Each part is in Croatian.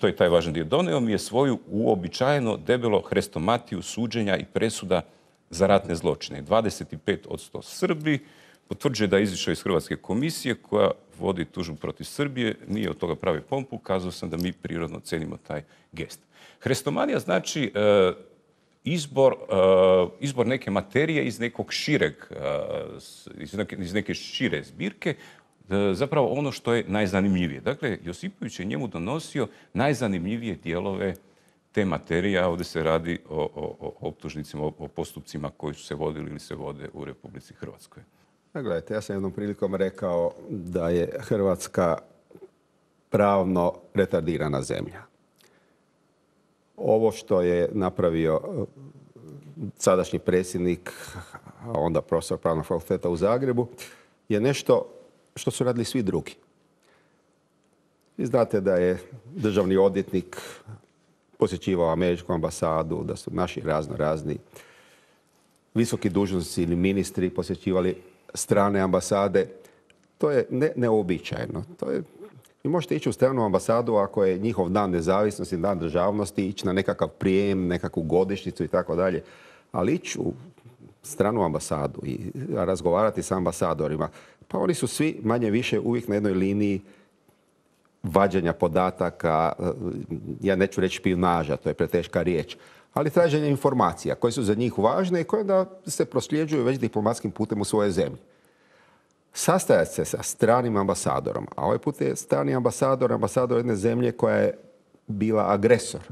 to je taj važan dio, donio mi je svoju uobičajeno debelo hrestomatiju suđenja i presuda za ratne zločine. 25% Srbi, potvrđuje da je izišao iz Hrvatske komisije koja vodi tužbu protiv Srbije, nije od toga pravi pompu, kazao sam da mi prirodno cenimo taj gest. Hrestomanija znači izbor neke materije iz nekog šireg, iz neke šire zbirke, zapravo ono što je najzanimljivije. Dakle, Josipović je njemu donosio najzanimljivije dijelove te materije, a ovdje se radi o optužnicima, o postupcima koji su se vodili ili se vode u Republici Hrvatskoj. Gledajte, ja sam jednom prilikom rekao da je Hrvatska pravno retardirana zemlja. Ovo što je napravio sadašnji predsjednik, a onda profesor Pravnog fakulteta u Zagrebu, je nešto što su radili svi drugi. Vi znate da je državni odvjetnik posjećivao američku ambasadu, da su naši razni visoki dužnosnici ili ministri posjećivali strane ambasade. To je neobičajeno. Vi možete ići u stranu ambasadu ako je njihov dan nezavisnosti, dan državnosti, ići na nekakav prijem, nekakvu godišnjicu i tako dalje. Ali ići u stranu ambasadu i razgovarati sa ambasadorima, pa oni su svi manje više uvijek na jednoj liniji vađenja podataka, ja neću reći špijunaža, to je preteška riječ, ali traženje informacija koje su za njih važne i koje onda se prosljeđuju već diplomatskim putem u svoje zemlje. Sastajati se sa stranim ambasadorom, a ovaj put je strani ambasador jedne zemlje koja je bila agresor.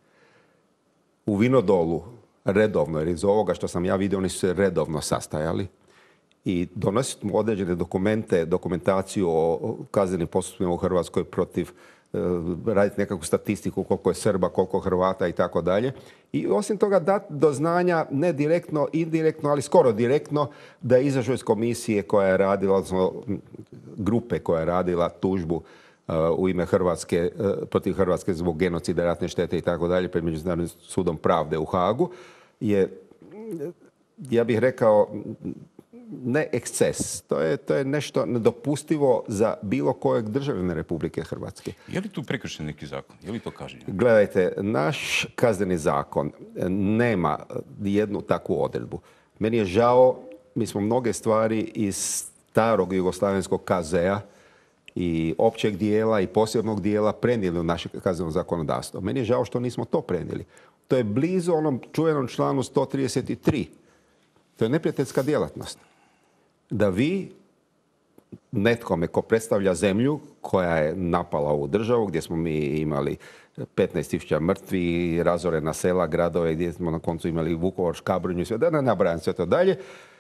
U Vinodolu redovno, jer iz ovoga što sam ja vidio, oni su se redovno sastajali i donositi mu određene dokumentaciju o kaznenim postupcima u Hrvatskoj protiv, raditi nekakvu statistiku koliko je Srba, koliko Hrvata i tako dalje. I osim toga dati do znanja, ne direktno, indirektno, ali skoro direktno, da je izašao iz komisije koja je radila, odnosno grupe koja je radila tužbu u ime Hrvatske, protiv Hrvatske zbog genocida, ratne štete i tako dalje, pred Međunarodnim sudom pravde u Hagu, je, ja bih rekao, ne eksces. To je nešto nedopustivo za bilo kojeg državljana Republike Hrvatske. Je li tu prekršen neki zakon? Je li to kažnjeno? Gledajte, naš kazneni zakon nema jednu takvu odredbu. Meni je žao, mi smo mnoge stvari iz starog jugoslavenskog KZ-a i općeg dijela i posebnog dijela prenijeli u naše kazneno zakonodavstvo. Meni je žao što nismo to prenijeli. To je blizu onom čuvenom članu 133. To je neprijateljska djelatnost. Da vi netkome ko predstavlja zemlju koja je napala ovu državu, gdje smo mi imali 15.000 mrtvi, razorena sela, gradove, gdje smo na koncu imali Vukovar, Škabrnju i sve, da ne nabrajam sve to dalje,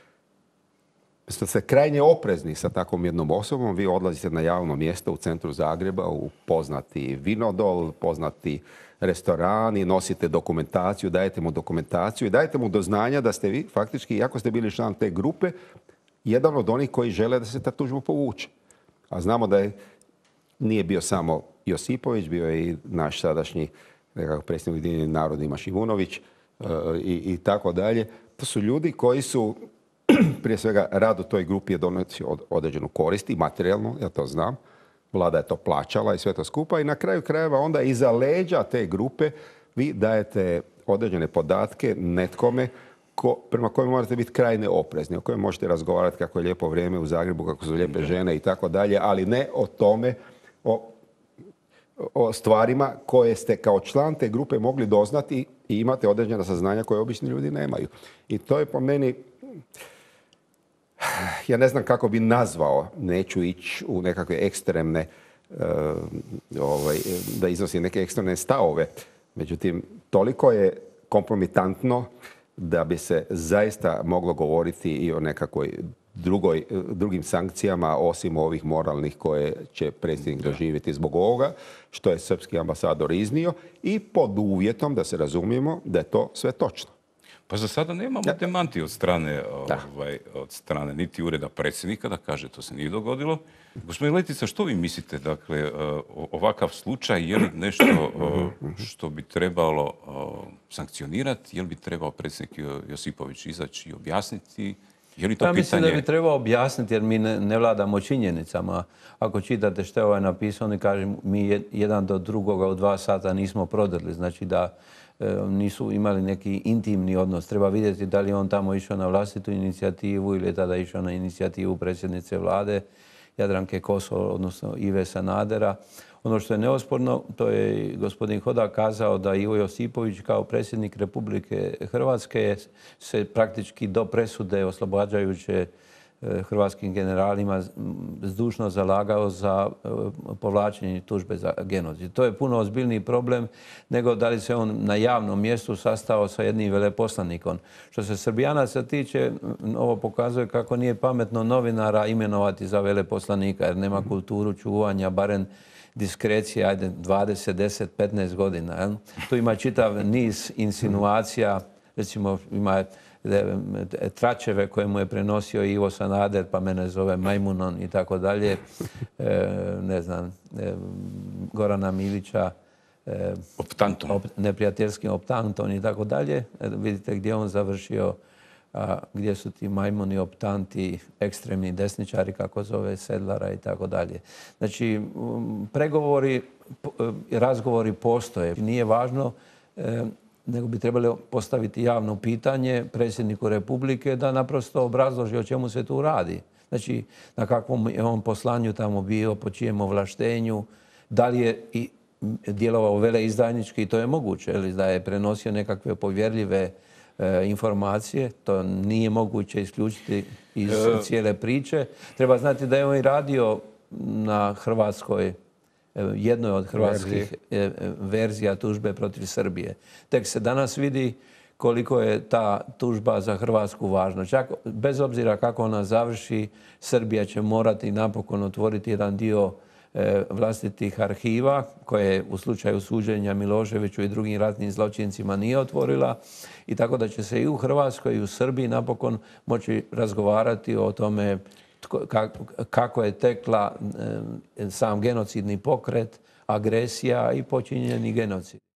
ste krajnje oprezni sa takvom jednom osobom. Vi odlazite na javno mjesto u centru Zagreba, u poznati Vinodol, poznati restoran i nosite dokumentaciju, dajete mu dokumentaciju i dajete mu do znanja da ste vi faktički, iako ste bili član te grupe, jedan od onih koji žele da se ta tužba povuče. A znamo da nije bio samo Josipović, bio je i naš sadašnji predsjednik Ujedinjenih naroda Ivan Šimunović i tako dalje. To su ljudi koji su, prije svega, rad u toj grupi je donosio određenu korist i materijalno, ja to znam. Vlada je to plaćala i sve to skupa i na kraju krajeva onda iza leđa te grupe vi dajete određene podatke netkome prema kojem morate biti krajne oprezni, o kojem možete razgovarati kako je lijepo vrijeme u Zagrebu, kako su lijepe žene i tako dalje, ali ne o tome, o stvarima koje ste kao član te grupe mogli doznati i imate određena saznanja koje obični ljudi nemaju. I to je po meni, ja ne znam kako bi nazvao, neću ići u nekakve ekstremne, da iznosim neke ekstremne stavove. Međutim, toliko je kompromitantno da bi se zaista moglo govoriti i o nekakvoj drugim sankcijama, osim ovih moralnih koje će predsjednik doživjeti zbog ovoga, što je srpski ambasador iznio i pod uvjetom, da se razumijemo, da je to sve točno. Pa za sada nemamo demanti od strane niti ureda predsjednika da kaže to se nije dogodilo. Gospodin Letica, što vi mislite, dakle, ovakav slučaj, je li nešto što bi trebalo sankcionirati, je li bi trebao predsjednik Josipović izaći i objasniti Je li to Ja mislim da pitanje... bi trebao objasniti, jer mi ne vladamo činjenicama. Ako čitate što je ovaj napisao, oni kažu mi jedan do drugoga u 2 sata nismo prodrli. Znači da nisu imali neki intimni odnos. Treba vidjeti da li je on tamo išao na vlastitu inicijativu ili je tada išao na inicijativu predsjednice vlade Jadranke Kosor, odnosno Ive Sanadera. Ono što je neosporno, to je gospodin Hodak kazao da Ivo Josipović kao predsjednik Republike Hrvatske se praktički do presude oslobađajuće hrvatskim generalima zdušno zalagao za povlačenje tužbe za genocid. To je puno ozbiljniji problem nego da li se on na javnom mjestu sastao sa jednim veleposlanikom. Što se Srbijanaca tiče, ovo pokazuje kako nije pametno novinara imenovati za veleposlanika, jer nema kulturu čuvanja, barem diskrecije, ajde, 20, 10, 15 godina. Jel? Tu ima čitav niz insinuacija, recimo ima tračeve koje mu je prenosio Ivo Sanader, pa mene zove Majmunom i tako dalje. Ne znam, Gorana Milića, Optantom. neprijateljskim optantom i tako dalje. Vidite gdje on završio, gdje su ti majmuni, optanti, ekstremni desničari, kako zove Sedlara i tako dalje. Znači, pregovori, razgovori postoje. Nije važno, nego bi trebali postaviti javno pitanje predsjedniku Republike da naprosto obrazloži o čemu se tu radi. Znači, na kakvom je on poslanju tamo bio, po čijem ovlaštenju, da li je i djelovao veleizdajnički, to je moguće, ili da je prenosio nekakve povjerljive informacije, to nije moguće isključiti iz cijele priče. Treba znati da je on i radio na Hrvatskoj, jednoj od hrvatskih verzija tužbe protiv Srbije. Tek se danas vidi koliko je ta tužba za Hrvatsku važna. Čak bez obzira kako ona završi, Srbija će morati napokon otvoriti jedan dio vlastitih arhiva koje u slučaju suđenja Miloševiću i drugim ratnim zločincima nije otvorila, i tako da će se i u Hrvatskoj i u Srbiji napokon moći razgovarati o tome kako je tekla sam genocidni pokret, agresija i počinjeni genocid.